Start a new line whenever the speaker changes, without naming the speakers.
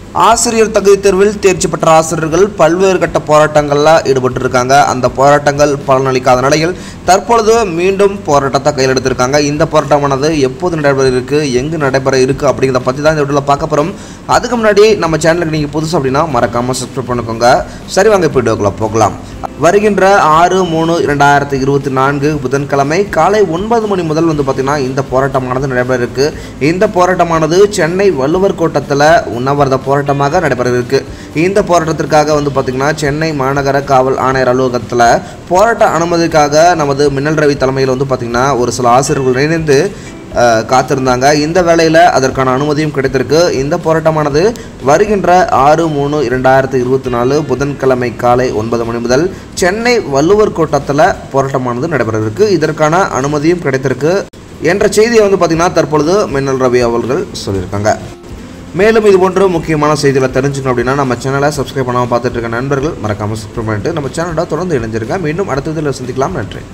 ஆசிரியர் தகுதி தேர்வில் தேர்ச்சி பெற்ற ஆசிரியர்கள் பல்வேறு கட்ட போராட்டங்களில் ஈடுபட்டிருக்காங்க. அந்த போராட்டங்கள் பலனளிக்காத நிலையில் தற்பொழுது மீண்டும் போராட்டத்தை கையில் எடுத்திருக்காங்க. இந்த போராட்டமானது எப்போது நடைபெற இருக்குது, எங்கு நடைபெற இருக்குது அப்படிங்கிறத பற்றி தான் இந்த வீடியோவில் பார்க்க போகிறோம். அதுக்கு முன்னாடி நம்ம சேனலுக்கு நீங்கள் புதுசு அப்படின்னா மறக்காமல் சப்ஸ்கிரைப் பண்ணிக்கோங்க. சரி, வாங்க வீடியோக்குள்ளே போகலாம். வருகின்ற 6/3/2024 புதன்கிழமை காலை 9 மணி முதல் பார்த்திங்கன்னா இந்த போராட்டமானது நடைபெற இருக்கு. இந்த போராட்டமானது சென்னை வள்ளுவர் கோட்டத்தில் உண்ணாவிரத போராட்டமாக நடைபெற இருக்கு. இந்த போராட்டத்திற்காக பார்த்திங்கன்னா சென்னை மாநகர காவல் ஆணையர் அலுவலகத்தில் போராட்ட அனுமதிக்காக நமது மின்னல் ரவி தலைமையில் பார்த்திங்கன்னா ஒரு சில ஆசிரியர்கள் இணைந்து காத்திருந்தாங்க. இந்த வேளையில் அதற்கான அனுமதியும் கிடைத்திருக்கு. இந்த போராட்டமானது வருகின்ற 6/3/2024 புதன்கிழமை காலை 9 மணி முதல் சென்னை வள்ளுவர் கோட்டத்தில் போராட்டமானது நடைபெற இருக்கு. இதற்கான அனுமதியும் கிடைத்திருக்கு என்ற செய்தியை பார்த்திங்கன்னா தற்பொழுது மின்னல் ரவி அவர்கள் சொல்லியிருக்காங்க. மேலும் இதுபோன்ற முக்கியமான செய்திகளை தெரிஞ்சுக்கணும் அப்படின்னா நம்ம சேனலை சப்ஸ்கிரைப் பண்ணாமல் பார்த்துட்டு இருக்க நண்பர்கள் மறக்காமல் சப்ஸ்கிரைப் பண்ணிட்டு நம்ம சேனலோட தொடர்ந்து இணைஞ்சிருக்கேன். மீண்டும் அடுத்த வீடியோவில் சந்திக்கலாம். நன்றி.